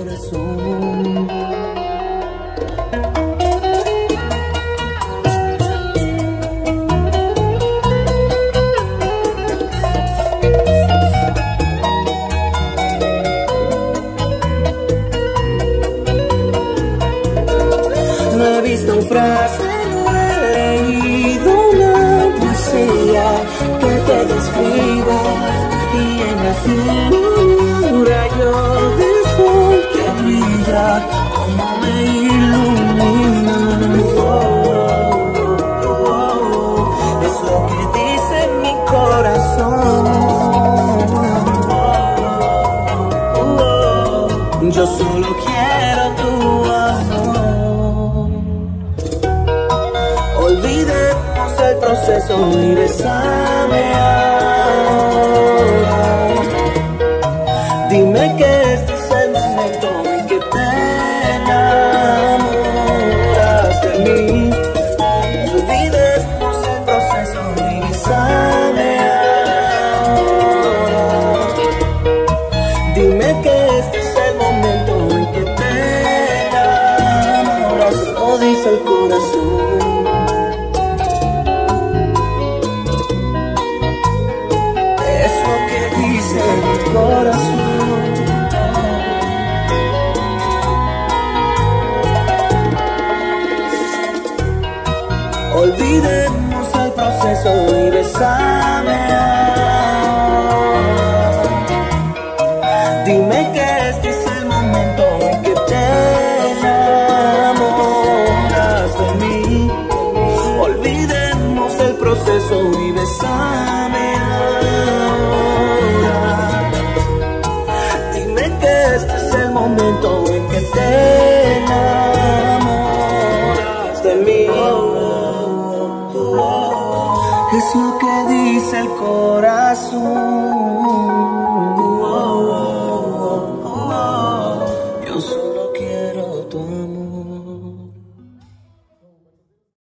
corazón. No he visto frase, no he leído una poesía que te describa, y en el cielo un rayo de sol que brilla como me ilumina. Es lo que dice mi corazón. Yo solo quiero tu amor. Olvidemos el proceso y besame ahora. Dime que este es el momento en que te enamoras de mí. Olvidemos el proceso y besame ahora. Dime que este es el momento en que te enamoras. Lo dice el corazón. Corazón. Olvidemos el proceso y besame ahora. Dime que este es el momento en que te enamoras de mí. Olvidemos el proceso y besame ahora. Este es el momento en que te enamoras de mí. Es lo que dice el corazón.